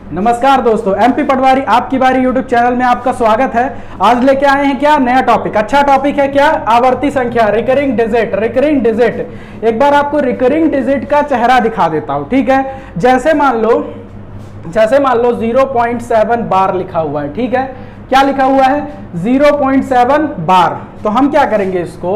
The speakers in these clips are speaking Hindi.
नमस्कार दोस्तों, एमपी पटवारी आपकी बारी यूट्यूब चैनल में आपका स्वागत है। आज लेके आए हैं क्या नया टॉपिक। अच्छा टॉपिक है क्या, आवर्ती संख्या, रिकरिंग डिजिट। रिकरिंग डिजिट एक बार आपको रिकरिंग डिजिट का चेहरा दिखा देता हूं, ठीक है। जैसे मान लो 0.7 बार लिखा हुआ है, ठीक है। क्या लिखा हुआ है 0.7 बार। तो हम क्या करेंगे, इसको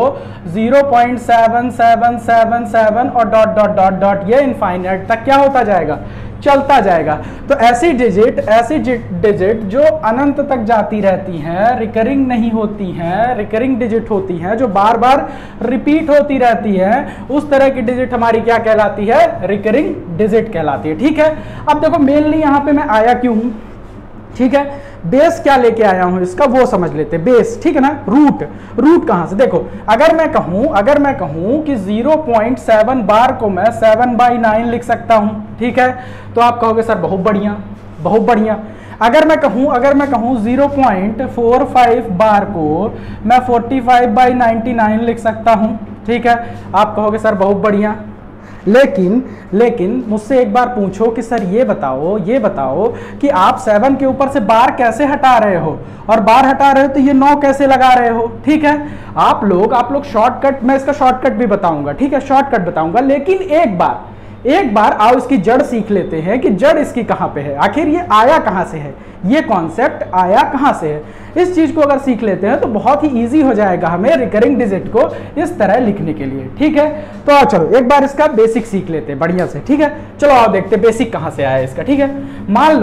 0.7777 और डॉट डॉट डॉट डॉट ये इनफाइनाइट तक क्या होता जाएगा, चलता जाएगा। तो ऐसी डिजिट जो अनंत तक जाती रहती हैं, रिकरिंग नहीं होती हैं, रिकरिंग डिजिट होती हैं, जो बार बार रिपीट होती रहती हैं, उस तरह की डिजिट हमारी क्या कहलाती है, रिकरिंग डिजिट कहलाती है, ठीक है। अब देखो मेनली यहां पे मैं आया क्यों हूं, ठीक है। बेस क्या लेके आया हूं इसका वो समझ लेते हैं, बेस, ठीक है ना। रूट कहां से, देखो अगर मैं कहूं कि 0.7 बार को मैं 7/9 लिख सकता हूं, ठीक है, तो आप कहोगे सर बहुत बढ़िया बहुत बढ़िया। अगर मैं कहूं 0.45 बार को मैं 45/99 लिख सकता हूं, ठीक है, आप कहोगे सर बहुत बढ़िया। लेकिन मुझसे एक बार पूछो कि सर ये बताओ कि आप 7 के ऊपर से बार कैसे हटा रहे हो, और बार हटा रहे हो तो ये 9 कैसे लगा रहे हो, ठीक है। आप लोग शॉर्टकट, मैं इसका शॉर्टकट भी बताऊंगा, ठीक है, शॉर्टकट बताऊंगा। लेकिन एक बार आओ इसकी जड़ सीख लेते हैं कि जड़ इसकी कहां पे है, आखिर ये आया कहां से है, ये कॉन्सेप्ट आया कहां से है। इस चीज को अगर सीख लेते हैं तो बहुत ही इजी हो जाएगा हमें रिकरिंग डिजिट को इस तरह लिखने के लिए, ठीक है। तो आओ चलो एक बार इसका बेसिक सीख लेते हैं बढ़िया से, ठीक है। चलो आओ देखते हैं बेसिक कहां से आया इसका, ठीक है। मान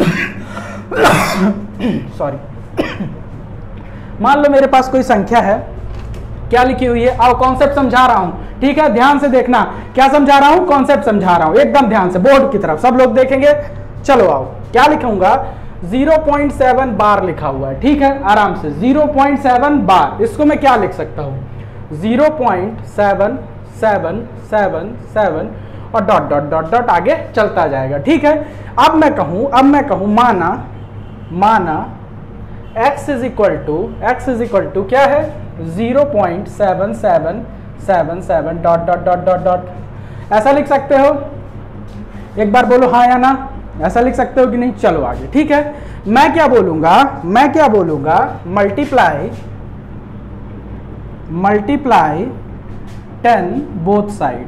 लो मेरे पास कोई संख्या है, क्या लिखी हुई है, आओ कॉन्सेप्ट समझा रहा हूं, ठीक है। ध्यान से देखना क्या समझा रहा हूं, कॉन्सेप्ट समझा रहा हूं, एकदम ध्यान से बोर्ड की तरफ सब लोग देखेंगे। चलो आओ क्या लिखूंगा, 0.7 बार लिखा हुआ है, ठीक है, आराम से 0.7 बार। इसको मैं क्या लिख सकता हूं, 0.7777 और डॉट डॉट डॉट डॉट आगे चलता जाएगा, ठीक है। अब मैं कहूं माना x इज इक्वल टू क्या है 0.7777 dot dot dot dot dot. ऐसा लिख सकते हो, एक बार बोलो हाँ या ना, ऐसा लिख सकते हो कि नहीं। चलो आगे, ठीक है। मैं क्या बोलूंगा मल्टीप्लाई 10 बोथ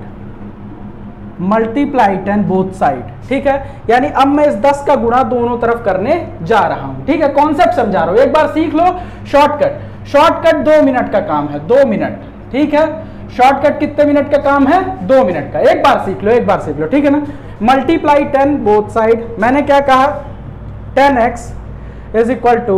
साइड, ठीक है। यानी अब मैं इस 10 का गुणा दोनों तरफ करने जा रहा हूं, ठीक है। कॉन्सेप्ट समझा रहा हूं, एक बार सीख लो। शॉर्टकट 2 मिनट का काम है, 2 मिनट, ठीक है। शॉर्टकट कितने मिनट का काम है, 2 मिनट का। एक बार सीख लो, ठीक है ना। मल्टीप्लाई 10 बोथ साइड, मैंने क्या कहा 10x इज इक्वल टू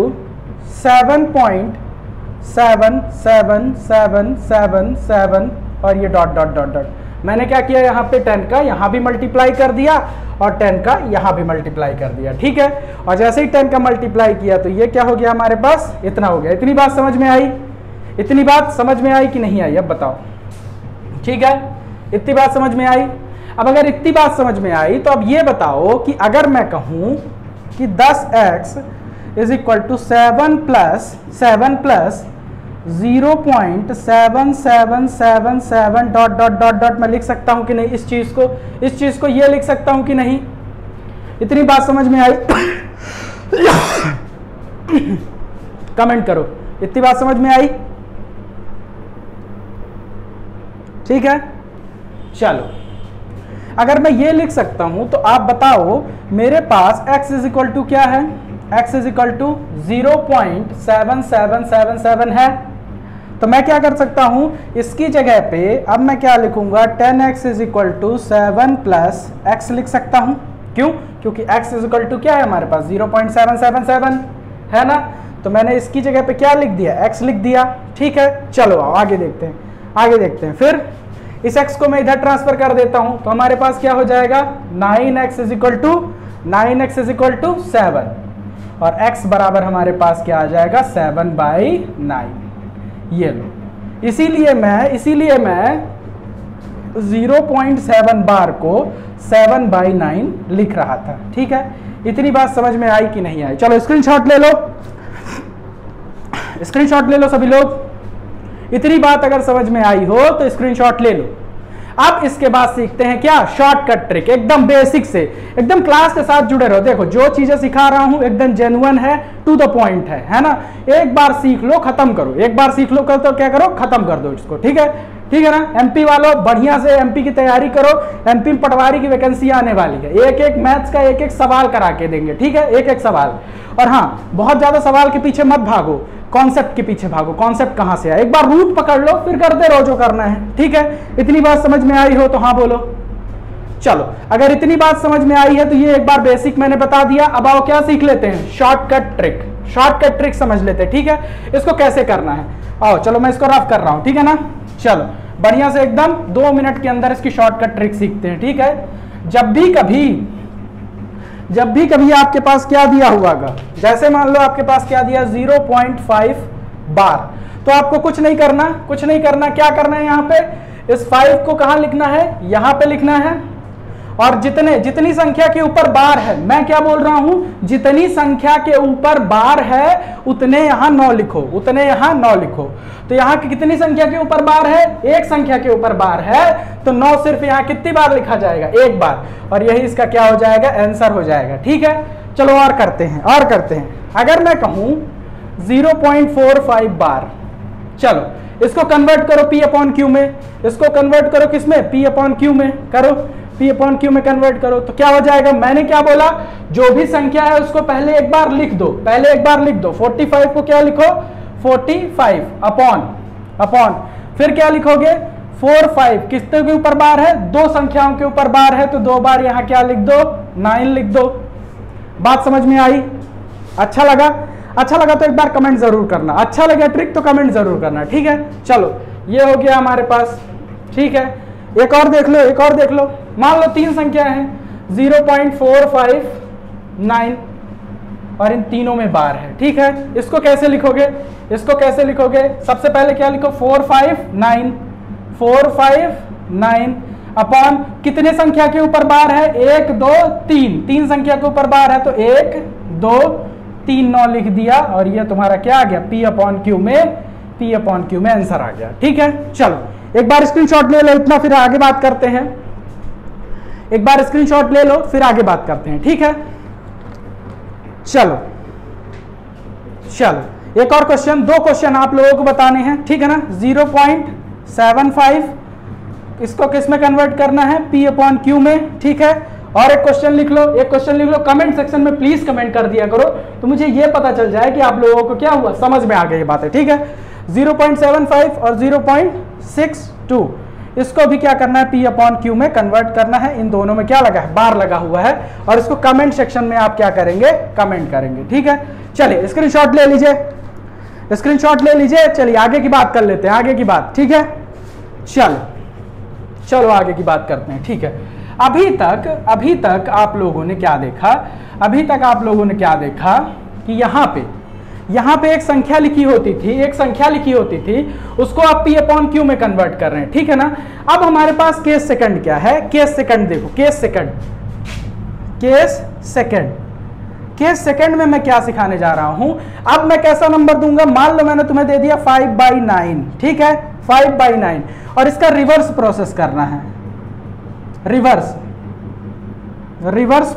7.77777 और ये डॉट डॉट डॉट डॉट। मैंने क्या किया, यहाँ पे 10 का यहाँ भी मल्टीप्लाई कर दिया और 10 का यहाँ भी मल्टीप्लाई कर दिया, ठीक है। और जैसे ही 10 का मल्टीप्लाई किया तो ये क्या हो गया हमारे पास, इतना हो गया। इतनी बात समझ में आई कि नहीं आई, अब बताओ, ठीक है। इतनी बात समझ में आई। अब अगर इतनी बात समझ में आई तो अब ये बताओ कि अगर मैं कहूं कि 10x is equal to 7 plus 0.7777 dot dot dot dot मैं लिख सकता हूं कि नहीं, इस चीज को ये लिख सकता हूं कि नहीं। इतनी बात समझ में आई कमेंट करो, इतनी बात समझ में आई, ठीक है। चलो अगर मैं ये लिख सकता हूं तो आप बताओ मेरे पास x इज इक्वल टू क्या है, x इज इक्वल टू 0.7777 है। तो मैं क्या कर सकता हूं, इसकी जगह पे अब मैं क्या लिखूंगा 10x is equal to 7 plus x लिख सकता हूं। क्यों, क्योंकि x इज इक्वल टू क्या है हमारे पास 0.777 है ना। तो मैंने इसकी जगह पे क्या लिख दिया, x लिख दिया, ठीक है। चलो आओ आगे देखते हैं। फिर इस x को मैं इधर ट्रांसफर कर देता हूं तो हमारे पास क्या हो जाएगा 9x इज इक्वल टू 7 और x बराबर हमारे पास क्या आ जाएगा 7/9। ये लो, इसीलिए मैं 0.7 बार को 7/9 लिख रहा था, ठीक है। इतनी बात समझ में आई कि नहीं आई। चलो स्क्रीनशॉट ले लो सभी लोग। इतनी बात अगर समझ में आई हो तो स्क्रीनशॉट ले लो। अब इसके बाद सीखते हैं क्या, शॉर्टकट ट्रिक, एकदम बेसिक से, एकदम क्लास के साथ जुड़े रहो। देखो जो चीजें सिखा रहा हूं एकदम जेन्युइन है, टू द पॉइंट है ना। एक बार सीख लो खत्म करो, एक बार सीख लो कर तो क्या करो, खत्म कर दो इसको। ठीक है, ठीक है ना। एमपी वालों बढ़िया से एमपी की तैयारी करो, एमपी में पटवारी की वैकेंसी आने वाली है, एक एक मैथ्स का एक एक सवाल करा के देंगे। ठीक है, एक एक सवाल। और हाँ, बहुत ज्यादा सवाल के पीछे मत भागो, कॉन्सेप्ट के पीछे भागो। कॉन्सेप्ट कहां से आया, एक बार रूट पकड़ लो, फिर करते रहो जो करना है। ठीक है, इतनी बात समझ में आई हो तो हाँ बोलो। चलो, अगर इतनी बात समझ में आई है तो ये एक बार बेसिक मैंने बता दिया। अब आओ क्या सीख लेते हैं, शॉर्टकट ट्रिक। शॉर्टकट ट्रिक समझ लेते हैं। ठीक है, इसको कैसे करना है, आओ चलो मैं इसको रफ कर रहा हूं। ठीक है ना, चलो बढ़िया से एकदम 2 मिनट के अंदर इसकी शॉर्टकट ट्रिक सीखते हैं। ठीक है, जब भी कभी आपके पास क्या दिया हुआ होगा, जैसे मान लो आपके पास क्या दिया 0.5 बार, तो आपको कुछ नहीं करना, क्या करना है, यहाँ पे इस 5 को कहां लिखना है, यहां पे लिखना है। और जितनी संख्या के ऊपर बार है, मैं क्या बोल रहा हूं, जितनी संख्या के ऊपर बार है उतने यहां 9 लिखो, उतने यहां 9 लिखो। तो यहां की कितनी संख्या के ऊपर बार है, एक संख्या के ऊपर बार है, तो 9 सिर्फ यहां कितनी बार लिखा जाएगा, एक बार। और यही इसका क्या हो जाएगा, आंसर हो जाएगा। ठीक है, चलो और करते हैं। अगर मैं कहूं 0.45 बार, चलो इसको कन्वर्ट करो P अपॉन Q में, इसको कन्वर्ट करो किसमें, P अपॉन Q में करो, P अपॉन Q में कन्वर्ट करो। तो क्या हो जाएगा, मैंने क्या बोला, जो भी संख्या है उसको पहले एक बार लिख दो, 45 को क्या लिखो, 45 अपॉन फिर क्या लिखोगे 45, किसके के ऊपर बार है, 2 संख्याओं के ऊपर बार है, तो 2 बार यहां क्या लिख दो, 9 लिख दो। बात समझ में आई, अच्छा लगा तो एक बार कमेंट जरूर करना, अच्छा लगा ट्रिक तो कमेंट जरूर करना। ठीक है, चलो ये हो गया हमारे पास। ठीक है, एक और देख लो, मान लो 3 संख्या है 0.45, 9 और इन तीनों में बार है। ठीक है, इसको कैसे लिखोगे, सबसे पहले क्या लिखो, 459 अपॉन कितने संख्या के ऊपर बार है, 1 2 3, 3 संख्या के ऊपर बार है, तो 1 2 3 9 लिख दिया। और ये तुम्हारा क्या आ गया, P अपॉन Q में आंसर आ गया। ठीक है, चलो एक बार स्क्रीनशॉट ले लो इतना, फिर आगे बात करते हैं। ठीक है, चलो एक और क्वेश्चन, 2 क्वेश्चन आप लोगों को बताने हैं। ठीक है ना, 0.75 इसको किस में कन्वर्ट करना है, P अपॉन Q में। ठीक है, और एक क्वेश्चन लिख लो, कमेंट सेक्शन में प्लीज कमेंट कर दिया करो, तो मुझे ये पता चल जाए कि आप लोगों को क्या हुआ, समझ में आ गई ये बातें। ठीक है, 0.75 और 0.62 इसको भी क्या करना है, P अपॉन Q में कन्वर्ट करना है। इन दोनों में क्या लगा है, बार लगा हुआ है, और इसको कमेंट सेक्शन में आप क्या करेंगे, कमेंट करेंगे। ठीक है, चलिए स्क्रीनशॉट ले लीजिए, चलिए आगे की बात कर लेते हैं, ठीक है, चलो आगे की बात करते हैं। ठीक है, अभी तक आप लोगों ने क्या देखा, कि यहाँ पे एक संख्या लिखी होती थी, उसको आप P अपॉन Q में कन्वर्ट कर रहे हैं। ठीक है ना, अब हमारे पास केस सेकंड क्या है, केस सेकंड में मैं क्या सिखाने जा रहा हूं। अब मैं कैसा नंबर दूंगा, मान लो मैंने तुम्हें दे दिया 5/9। ठीक है, 5/9, और इसका रिवर्स प्रोसेस करना है, रिवर्स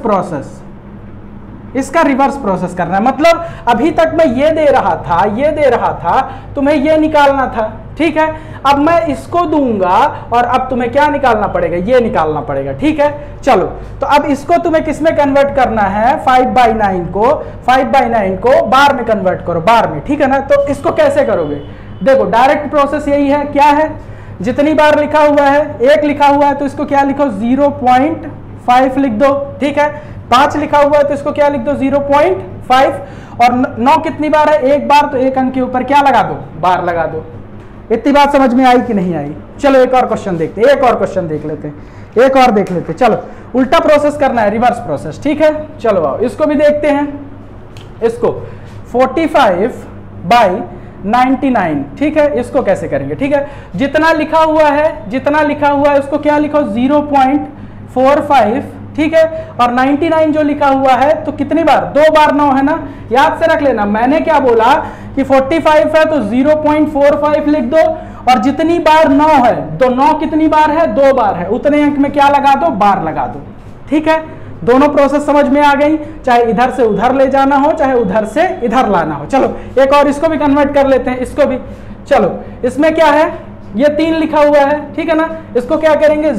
प्रोसेस करना है। मतलब अभी तक मैं ये दे रहा था, तुम्हें ये निकालना था। ठीक है, अब मैं इसको दूंगा और अब तुम्हें क्या निकालना पड़ेगा, ये निकालना पड़ेगा। ठीक है, चलो तो अब इसको तुम्हें किस में कन्वर्ट करना है, 5/9 को बार में कन्वर्ट करो, बार में। ठीक है ना, तो इसको कैसे करोगे, देखो डायरेक्ट प्रोसेस यही है, क्या है, जितनी बार लिखा हुआ है, 1 लिखा हुआ है तो इसको क्या लिखो, 0.5 लिख दो। ठीक है, 5 लिखा हुआ है तो इसको क्या लिख दो, 0.5। और 9 कितनी बार है, 1 बार, तो 1 अंक के ऊपर क्या लगा दो, बार लगा दो। इतनी बात समझ में आई कि नहीं आई। चलो एक और क्वेश्चन देखते हैं, देख लेते हैं। चलो उल्टा प्रोसेस करना है, रिवर्स प्रोसेस। ठीक है, चलो आओ इसको भी देखते हैं। इसको 45/99, ठीक है, इसको कैसे करेंगे। ठीक है, जितना लिखा हुआ है उसको क्या लिखो, 0.45। ठीक है, और 99 जो लिखा हुआ है तो कितनी बार, 2 बार 9 है ना, याद से रख लेना। मैंने क्या बोला कि 45 है तो 0.45 लिख दो, और जितनी बार 9 है तो 9 कितनी बार है, 2 बार है, उतने अंक में क्या लगा दो, बार लगा दो। ठीक है, दोनों प्रोसेस समझ में आ गई, चाहे इधर से उधर ले जाना हो चाहे उधर से इधर लाना हो। चलो एक और इसको भी कन्वर्ट कर लेते हैं, इसको भी। चलो इसमें क्या है, ये 3 लिखा हुआ है, ठीक है ना, इसको क्या करेंगे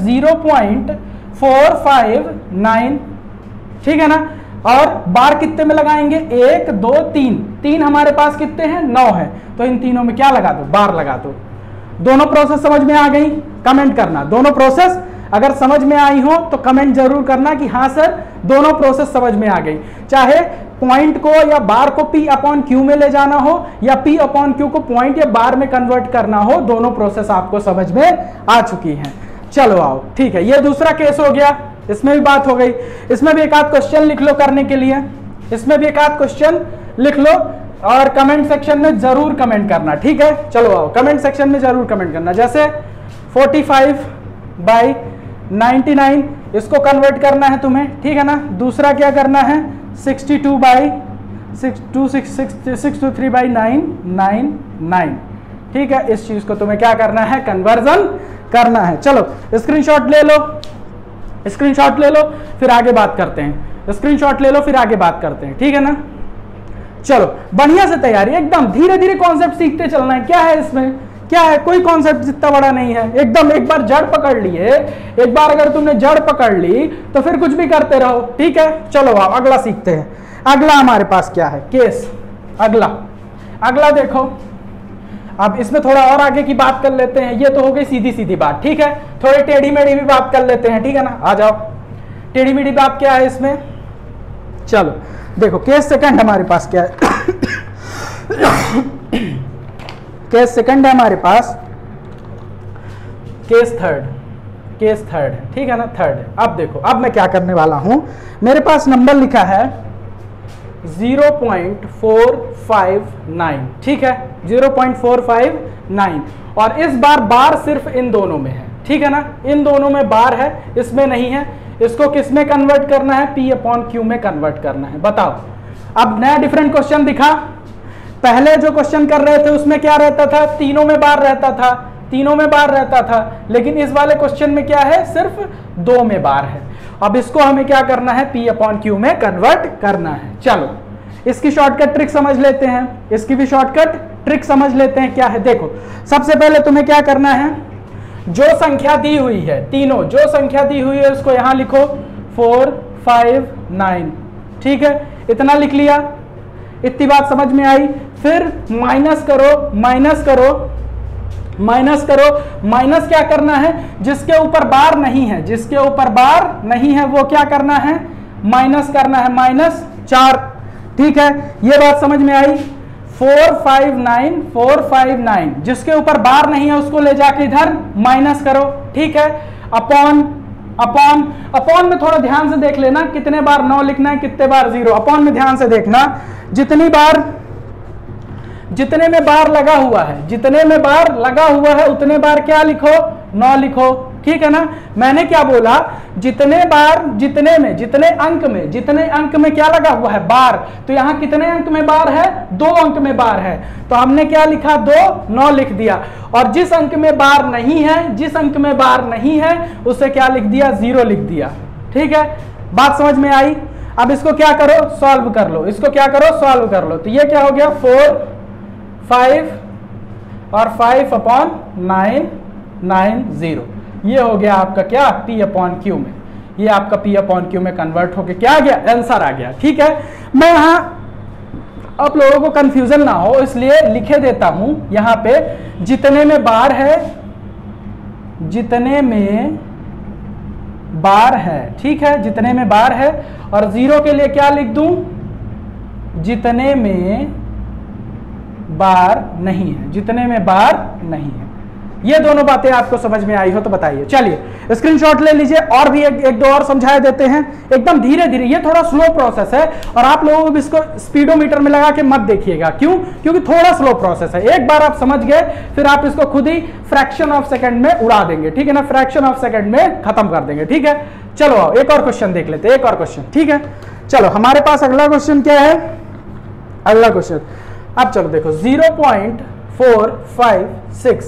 0.459, ठीक है ना, और बार कितने में लगाएंगे, 1 2 3, 3 हमारे पास कितने हैं, 9 है, तो इन तीनों में क्या लगा दो, बार लगा दो। दोनों प्रोसेस समझ में आ गई, कमेंट करना। दोनों प्रोसेस अगर समझ में आई हो तो कमेंट जरूर करना कि हाँ सर दोनों प्रोसेस समझ में आ गई। चाहे पॉइंट को या बार को P अपॉन Q में ले जाना हो या P अपॉन Q को पॉइंट या बार में कन्वर्ट करना हो, दोनों प्रोसेस आपको समझ में आ चुकी हैं। चलो आओ, ठीक है, ये दूसरा केस हो गया, इसमें भी बात हो गई। इसमें भी एक आध क्वेश्चन लिख लो करने के लिए, इसमें भी एक आध क्वेश्चन लिख लो और कमेंट सेक्शन में जरूर कमेंट करना, ठीक है। चलो आओ, कमेंट सेक्शन में जरूर कमेंट करना। जैसे 45/99 इसको कन्वर्ट करना है तुम्हें, ठीक है ना। दूसरा क्या करना है, 623/999, ठीक है। इस चीज को तुम्हें क्या करना है, कन्वर्जन करना है। चलो स्क्रीनशॉट ले लो, स्क्रीनशॉट ले लो, फिर आगे बात करते हैं। स्क्रीनशॉट ले लो फिर आगे बात करते हैं, ठीक है ना। चलो बढ़िया से तैयारी, एकदम धीरे धीरे कॉन्सेप्ट सीखते चलना है। क्या है इसमें, क्या है, कोई कॉन्सेप्ट जितना बड़ा नहीं है, एकदम एक बार जड़ पकड़ लिए, एक बार अगर तुमने जड़ पकड़ ली तो फिर कुछ भी करते रहो, ठीक है। चलो आओ अगला सीखते हैं। अगला हमारे पास क्या है, केस। अगला देखो, अब इसमें थोड़ा और आगे की बात कर लेते हैं। ये तो हो गई सीधी सीधी बात, ठीक है। थोड़ी टेढ़ी मेढ़ी भी बात कर लेते हैं, ठीक है ना। आ जाओ, टेढ़ी मेढ़ी बात क्या है इसमें। चलो देखो, केस सेकंड हमारे पास क्या है केस सेकंड है हमारे पास, केस थर्ड है, ठीक है ना, थर्ड है। अब देखो, अब मैं क्या करने वाला हूं, मेरे पास नंबर लिखा है 0.459, ठीक है, 0.459, और इस बार सिर्फ इन दोनों में है, ठीक है ना। इन दोनों में बार है, इसमें नहीं है। इसको किस में कन्वर्ट करना है, P अपॉन Q में कन्वर्ट करना है। बताओ, अब नया डिफरेंट क्वेश्चन दिखा। पहले जो क्वेश्चन कर रहे थे उसमें क्या रहता था, तीनों में बार रहता था, तीनों में बार रहता था, लेकिन इस वाले क्वेश्चन में क्या है, सिर्फ 2 में बार है। अब इसको हमें क्या करना है, P अपॉन Q में कन्वर्ट करना है। चलो इसकी शॉर्टकट ट्रिक समझ लेते हैं, इसकी भी शॉर्टकट ट्रिक समझ लेते हैं। क्या है, देखो सबसे पहले तुम्हें क्या करना है, जो संख्या दी हुई है, तीनों जो संख्या दी हुई है उसको यहां लिखो 459, ठीक है। इतना लिख लिया, इतनी बात समझ में आई। फिर माइनस करो, माइनस करो, माइनस करो। माइनस क्या करना है, जिसके ऊपर बार नहीं है, जिसके ऊपर बार नहीं है वो क्या करना है, माइनस करना है, -4, ठीक है। ये बात समझ में आई। 459 जिसके ऊपर बार नहीं है उसको ले जाके इधर माइनस करो, ठीक है। अपॉन में थोड़ा ध्यान से देख लेना, कितने बार 9 लिखना है, कितने बार 0। अपॉन में ध्यान से देखना, जितने में बार लगा हुआ है, जितने में बार लगा हुआ है उतने बार क्या लिखो, 9 लिखो, ठीक है ना। मैंने क्या बोला, जितने बार, जितने अंक में क्या लगा हुआ है, बार। तो यहां कितने अंक में बार है, 2 अंक में बार है, तो हमने क्या लिखा, 2, 9 लिख दिया। और जिस अंक में बार नहीं है, जिस अंक में बार नहीं है उसे क्या लिख दिया, 0 लिख दिया, ठीक है। बात समझ में आई। अब इसको क्या करो, सॉल्व कर लो, इसको क्या करो, सॉल्व कर लो। तो ये क्या हो गया, 4, 5 और 5 अपॉन 990, ये हो गया आपका क्या, P अपॉन Q में। ये आपका P अपॉन Q में कन्वर्ट होके क्या आ गया, आंसर आ गया, ठीक है। मैं यहां आप लोगों को कंफ्यूजन ना हो इसलिए लिखे देता हूं यहां पे, जितने में बार है, जितने में बार है, ठीक है, जितने में बार है। और 0 के लिए क्या लिख दूं, जितने में बार नहीं है, जितने में बार नहीं है। ये दोनों बातें आपको समझ में आई हो तो बताइए। चलिए स्क्रीनशॉट ले लीजिए, और भी एक दो और समझा देते हैं, एकदम धीरे धीरे। ये थोड़ा स्लो प्रोसेस है और आप लोगों को इसको स्पीडोमीटर में लगा के मत देखिएगा। क्यों, क्योंकि थोड़ा स्लो प्रोसेस है। एक बार आप समझ गए फिर आप इसको खुद ही फ्रैक्शन ऑफ सेकंड में उड़ा देंगे, ठीक है ना, फ्रैक्शन ऑफ सेकंड में खत्म कर देंगे, ठीक है। चलो आओ एक और क्वेश्चन देख लेते हैं, एक और क्वेश्चन, ठीक है। चलो हमारे पास अगला क्वेश्चन क्या है, अगला क्वेश्चन अब चलो देखो 0.456,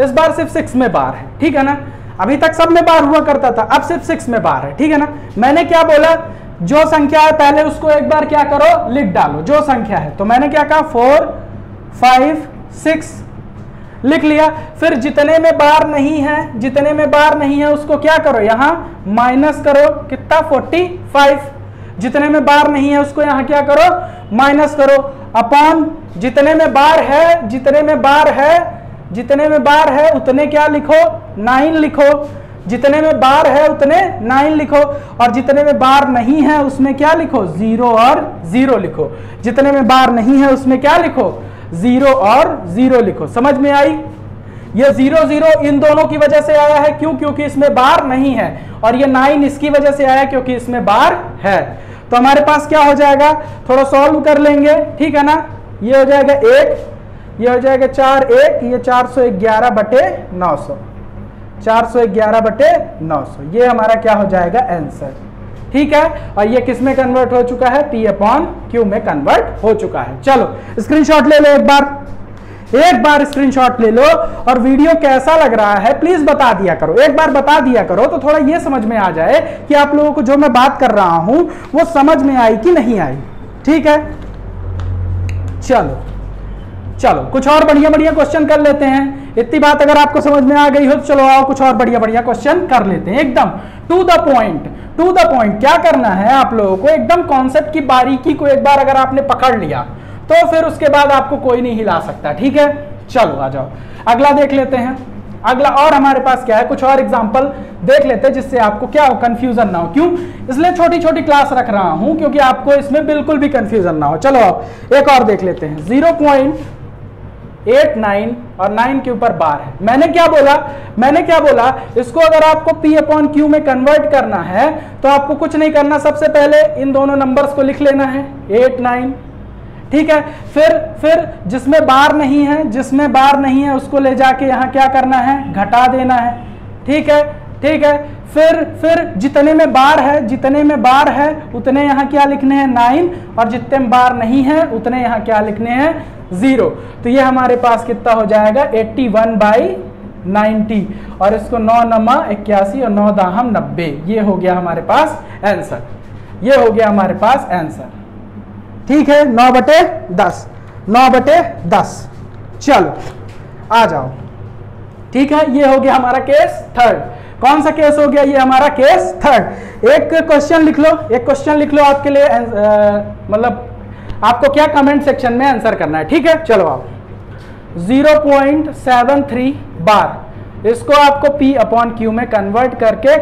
इस बार सिर्फ 6 में बार है, ठीक है ना। अभी तक सब में बार हुआ करता था, अब सिर्फ 6 में बार है, ठीक है ना। मैंने क्या बोला, जो संख्या है पहले उसको एक बार क्या करो, लिख डालो जो संख्या है। तो मैंने क्या कहा 4 5 6 लिख लिया। फिर जितने में बार नहीं है, जितने में बार नहीं है उसको क्या करो, यहां माइनस करो, कितना 45। जितने में बार नहीं है उसको यहां क्या करो, माइनस करो, अपॉन जितने में बार है, जितने में बार है, जितने में बार है उतने क्या लिखो, 9 लिखो। जितने में बार है उतने 9 लिखो, और जितने में बार नहीं है उसमें क्या लिखो, 0 और 0 लिखो। जितने में बार नहीं है उसमें क्या लिखो, 0 और 0 लिखो। समझ में आई? ये 0 0 इन दोनों की वजह से आया है, क्यों, क्योंकि इसमें बार नहीं है, और ये 9 इसकी वजह से आया क्योंकि इसमें बार है। तो हमारे पास क्या हो जाएगा, थोड़ा सॉल्व कर लेंगे, ठीक है ना। ये हो जाएगा 1, ये हो जाएगा 4 1, ये 411 बटे 900, 411 बटे 900, ये हमारा क्या हो जाएगा आंसर, ठीक है। और ये किस में कन्वर्ट हो चुका है, P/Q में कन्वर्ट हो चुका है। चलो स्क्रीनशॉट ले लो, एक बार स्क्रीनशॉट ले लो, और वीडियो कैसा लग रहा है प्लीज बता दिया करो, एक बार बता दिया करो, तो थोड़ा ये समझ में आ जाए कि आप लोगों को जो मैं बात कर रहा हूं वो समझ में आई कि नहीं आई, ठीक है। चलो चलो कुछ और बढ़िया बढ़िया क्वेश्चन कर लेते हैं। इतनी बात अगर आपको समझ में आ गई हो तो चलो आओ कुछ और बढ़िया बढ़िया क्वेश्चन कर लेते हैं, एकदम to the point. To the point क्या करना है आप लोगों को, एकदम कॉन्सेप्ट की बारीकी को एक बार अगर आपने पकड़ लिया तो फिर उसके बाद आपको कोई नहीं हिला सकता, ठीक है। चलो आ जाओ अगला देख लेते हैं। अगला और हमारे पास क्या है, कुछ और एग्जांपल देख लेते हैं जिससे आपको क्या हो, कंफ्यूजन ना हो। क्यों, इसलिए छोटी छोटी क्लास रख रहा हूं क्योंकि आपको इसमें बिल्कुल भी कंफ्यूजन ना हो। चलो एक और देख लेते हैं। 0.89 और 9 के ऊपर बार है। मैंने क्या बोला, इसको अगर आपको P/Q में कन्वर्ट करना है तो आपको कुछ नहीं करना, सबसे पहले इन दोनों नंबर्स को लिख लेना है 8 9, ठीक है। फिर जिसमें बार नहीं है, जिसमें बार नहीं है उसको ले जाके यहाँ क्या करना है, घटा देना है, ठीक है, ठीक है। फिर जितने में बार है, जितने में बार है उतने यहाँ क्या लिखने हैं 9, और जितने में बार नहीं है उतने यहाँ क्या लिखने हैं 0। तो ये हमारे पास कितना हो जाएगा 81/90, और इसको 9 9 81 और 9 दाहम 90, ये हो गया हमारे पास आंसर, ये हो गया हमारे पास आंसर, ठीक है। 9/10, 9/10। चलो आ जाओ, ठीक है। ये हो गया हमारा केस थर्ड। कौन सा केस हो गया, ये हमारा केस थर्ड। एक क्वेश्चन लिख लो, एक क्वेश्चन लिख लो आपके लिए, मतलब आपको क्या कमेंट सेक्शन में आंसर करना है, ठीक है। चलो आप 0.73 बार, इसको आपको P/Q में कन्वर्ट करके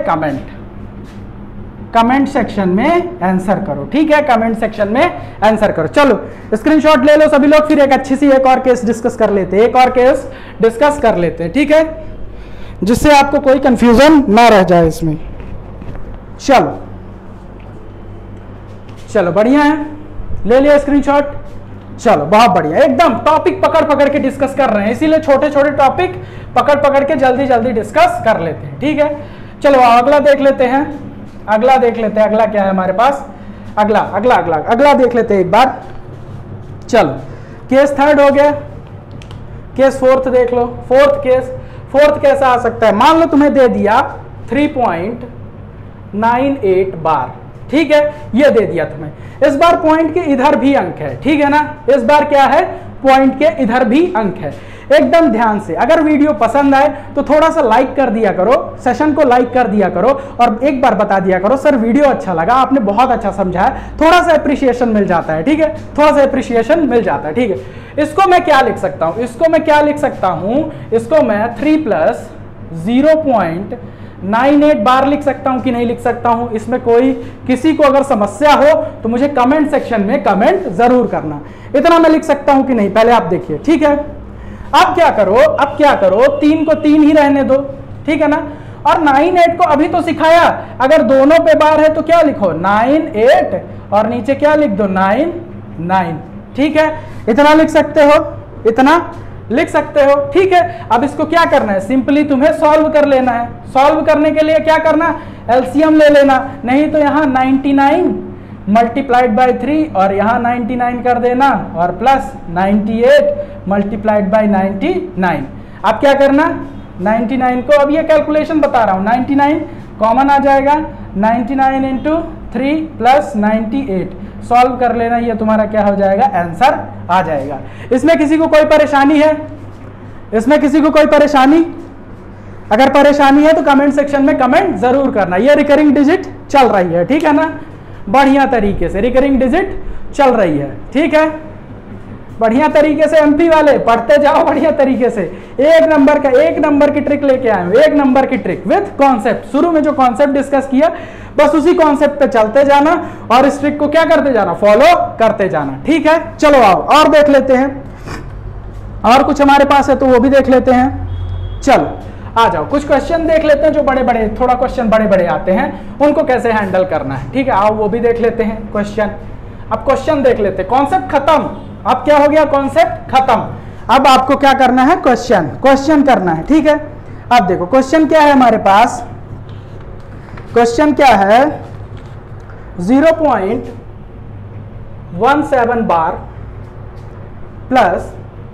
कमेंट सेक्शन में आंसर करो, ठीक है। कमेंट सेक्शन में आंसर करो। चलो स्क्रीनशॉट ले लो सभी लोग, फिर एक अच्छी सी एक और केस डिस्कस कर लेते हैं, एक और केस डिस्कस कर लेते हैं, ठीक है, जिससे आपको कोई कंफ्यूजन ना रह जाए इसमें। चलो चलो बढ़िया है, ले लिया स्क्रीनशॉट। चलो बहुत बढ़िया, एकदम टॉपिक पकड़ पकड़ के डिस्कस कर रहे हैं, इसीलिए छोटे छोटे टॉपिक पकड़ पकड़ के जल्दी जल्दी डिस्कस कर लेते हैं, ठीक है। चलो अगला देख लेते हैं, अगला देख लेते हैं। अगला क्या है हमारे पास, अगला देख लेते हैं एक बार। चलो केस थर्ड हो गया, केस फोर्थ देख लो। फोर्थ कैसा आ सकता है, मान लो तुम्हें दे दिया 3.98 बार, ठीक है, ये दे दिया तुम्हें। इस बार पॉइंट के इधर भी अंक है, ठीक है ना, इस बार क्या है, पॉइंट के इधर भी अंक है। एकदम ध्यान से, अगर वीडियो पसंद आए तो थोड़ा सा लाइक कर दिया करो, सेशन को लाइक कर दिया करो, और एक बार बता दिया करो सर वीडियो अच्छा लगा, आपने बहुत अच्छा समझाया, थोड़ा सा अप्रिसिएशन मिल जाता है, ठीक है, थोड़ा सा अप्रिसिएशन मिल जाता है, ठीक है। इसको मैं क्या लिख सकता हूं, इसको मैं 3 + 0.98 बार लिख सकता हूं कि नहीं लिख सकता हूं। इसमें कोई किसी को अगर समस्या हो तो मुझे कमेंट सेक्शन में कमेंट जरूर करना, इतना मैं लिख सकता हूं कि नहीं, पहले आप देखिए, ठीक है। अब क्या करो, 3 को 3 ही रहने दो, ठीक है ना, और 9 8 को अभी तो सिखाया, अगर दोनों पे बार है तो क्या लिखो 9 8, और नीचे क्या लिख दो 9 9, ठीक है। इतना लिख सकते हो, इतना लिख सकते हो, ठीक है। अब इसको क्या करना है, सिंपली तुम्हें सॉल्व कर लेना है। सॉल्व करने के लिए क्या करना, एलसीएम ले लेना, नहीं तो यहाँ 99 मल्टीप्लाइड बाय 3 और यहाँ 99 कर देना, और प्लस 98 मल्टीप्लाइड बाय 99। अब क्या करना, 99 को, अब ये कैलकुलेशन बता रहा हूं, 99 कॉमन आ जाएगा, 99 इंटू 3 प्लस 98 सॉल्व कर लेना, ये तुम्हारा क्या हो जाएगा, आंसर आ जाएगा। इसमें किसी को कोई परेशानी है? इसमें किसी को कोई परेशानी? अगर परेशानी है तो कमेंट सेक्शन में कमेंट जरूर करना। ये रिकरिंग डिजिट चल रही है, ठीक है ना, बढ़िया तरीके से रिकरिंग डिजिट चल रही है, ठीक है, बढ़िया तरीके से। एमपी वाले पढ़ते जाओ बढ़िया तरीके से, एक नंबर की ट्रिक लेके आए हूं, एक नंबर की ट्रिक विथ कॉन्सेप्ट। शुरू में जो कॉन्सेप्ट डिस्कस किया बस उसी कॉन्सेप्ट पे चलते जाना और इस ट्रिक को क्या करते जाना, फॉलो करते जाना, ठीक है। चलो आओ और देख लेते हैं, और कुछ हमारे पास है तो वो भी देख लेते हैं। चलो आ जाओ, कुछ क्वेश्चन देख लेते हैं जो बड़े बड़े, थोड़ा क्वेश्चन बड़े बड़े आते हैं, उनको कैसे हैंडल करना है, ठीक है। आओ वो भी देख लेते हैं क्वेश्चन। अब क्वेश्चन देख लेते हैं, कॉन्सेप्ट खत्म, अब क्या हो गया, कॉन्सेप्ट खत्म। अब आपको क्या करना है, क्वेश्चन करना है, ठीक है। अब देखो क्वेश्चन क्या है हमारे पास, क्वेश्चन क्या है, 0.17 बार प्लस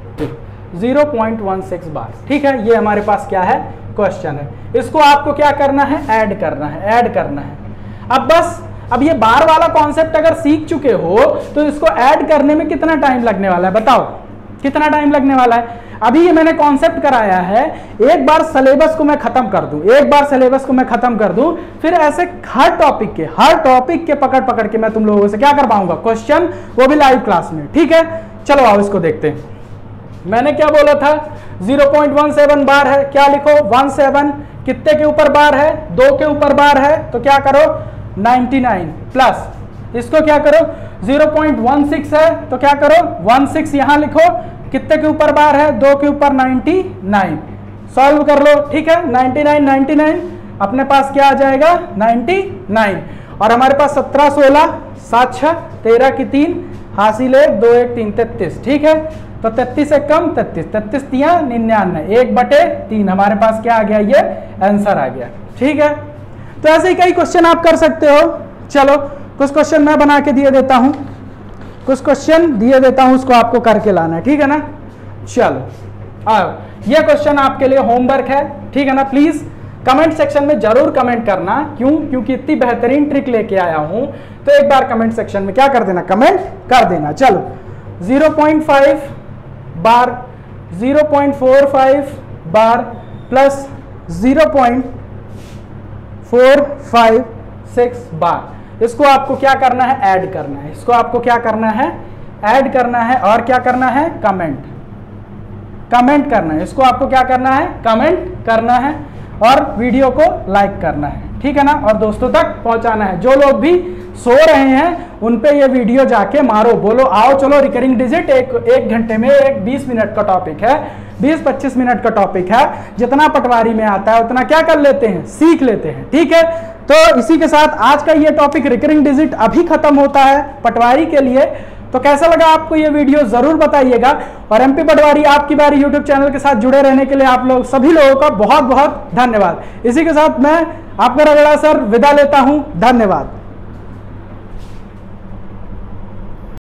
0.16 बार, ठीक है। ये हमारे पास क्या है, क्वेश्चन है। इसको आपको क्या करना है, ऐड करना है। अब बस, अब ये बार वाला कॉन्सेप्ट अगर सीख चुके हो तो इसको ऐड करने में कितना टाइम लगने वाला है, बताओ कितना टाइम लगने वाला है। अभी ये मैंने कॉन्सेप्ट कराया है, एक बार सिलेबस को मैं खत्म कर दूं, फिर ऐसे हर टॉपिक के पकड़ के मैं तुम लोगों से क्या कर पाऊंगा, क्वेश्चन, वो भी लाइव क्लास में, ठीक है। चलो आओ इसको देखते हैं। मैंने क्या बोला था, 0.17 बार है, क्या लिखो, 17 कितने के ऊपर बार है, 2 के ऊपर बार है, तो क्या करो 99 प्लस इसको क्या करो 0.16 है तो क्या करो 16 यहां लिखो, कितने के ऊपर बार है, 2 के ऊपर 99, सॉल्व कर लो, ठीक है। 99 अपने पास क्या आ जाएगा 99, और हमारे पास 17 16 7 6 13 की 3 हासिल 1 2 1 3 33, ठीक है। तो 33 से कम 33 तिया 99, 1/3 हमारे पास क्या आ गया, ये आंसर आ गया, ठीक है। तो ऐसे ही कई क्वेश्चन आप कर सकते हो। चलो कुछ क्वेश्चन मैं बना के दिए देता हूं, उसको आपको करके लाना है, ठीक है ना। चलो आओ, ये क्वेश्चन आपके लिए होमवर्क है, ठीक है ना। प्लीज कमेंट सेक्शन में जरूर कमेंट करना, क्योंकि इतनी बेहतरीन ट्रिक लेके आया हूं, तो एक बार कमेंट सेक्शन में क्या कर देना, कमेंट कर देना। चलो 0.5 बार 0.45 बार प्लस 0.456 बार, इसको आपको क्या करना है, ऐड करना है। इसको आपको क्या करना है, ऐड करना है, और क्या करना है, कमेंट करना है। इसको आपको क्या करना है, कमेंट करना है, और वीडियो को लाइक करना है, ठीक है ना, और दोस्तों तक पहुंचाना है। जो लोग भी सो रहे हैं उन पे ये वीडियो जाके मारो, बोलो आओ चलो रिकरिंग डिजिट एक घंटे में 20 मिनट का टॉपिक है, 20-25 मिनट का टॉपिक है, जितना पटवारी में आता है उतना क्या कर लेते हैं, सीख लेते हैं, ठीक है। तो इसी के साथ आज का ये टॉपिक रिकरिंग डिजिट अभी खत्म होता है पटवारी के लिए। तो कैसा लगा आपको ये वीडियो जरूर बताइएगा, और एमपी पटवारी आपकी बारी यूट्यूब चैनल के साथ जुड़े रहने के लिए आप लोग सभी लोगों का बहुत बहुत धन्यवाद। इसी के साथ मैं आपका रगड़ा सर विदा लेता हूं, धन्यवाद।